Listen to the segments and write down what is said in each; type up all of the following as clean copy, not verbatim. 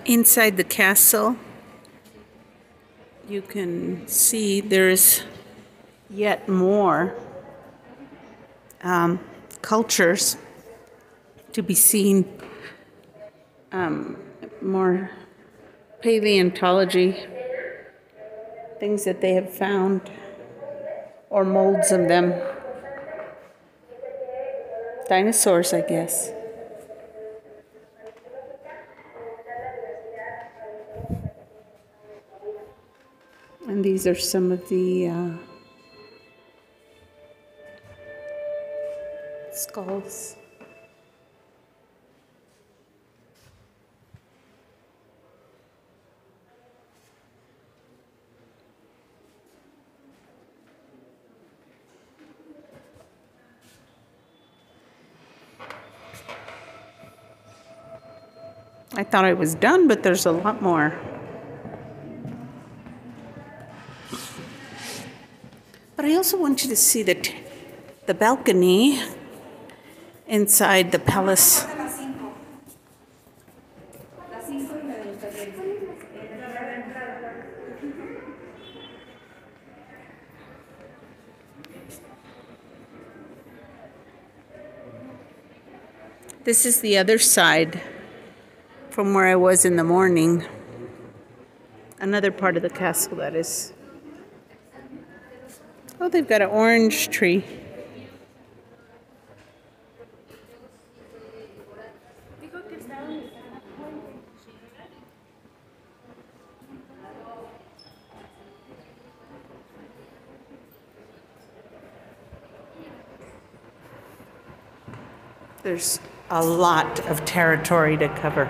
Inside the castle, you can see there's yet more cultures to be seen, more paleontology, things that they have found, or molds of them. Dinosaurs, I guess. And these are some of the skulls. I thought I was done, but there's a lot more. But I also want you to see the balcony inside the palace. This is the other side from where I was in the morning. Another part of the castle, that is. Oh, they've got an orange tree. There's a lot of territory to cover.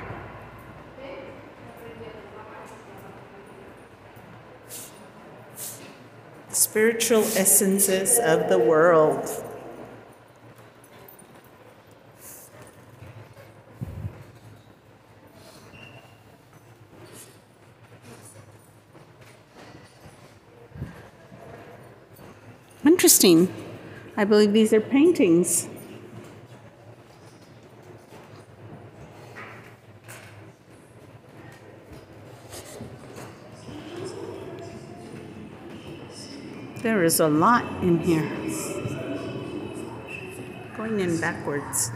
Spiritual essences of the world. Interesting. I believe these are paintings. There is a lot in here. Going in backwards.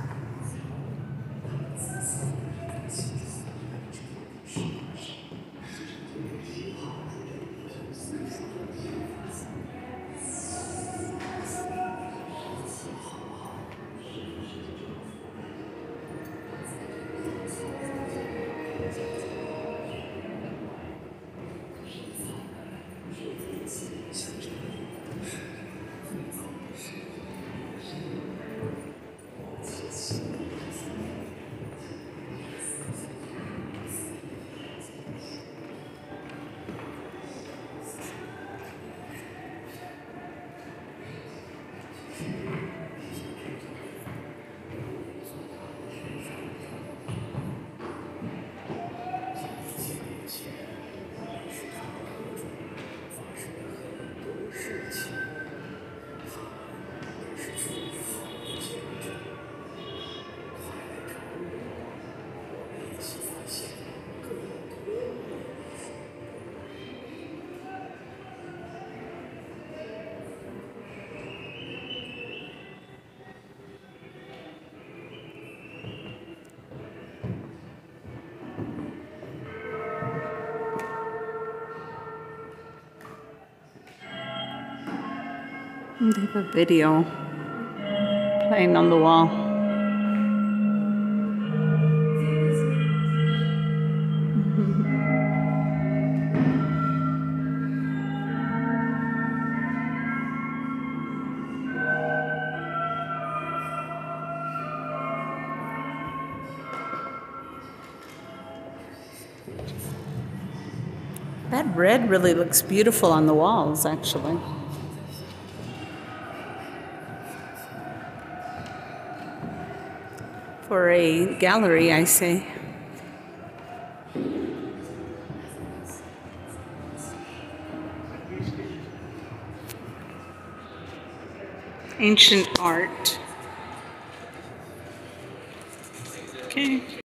They have a video playing on the wall. That red really looks beautiful on the walls, actually. For a gallery, I say. Ancient art. Okay.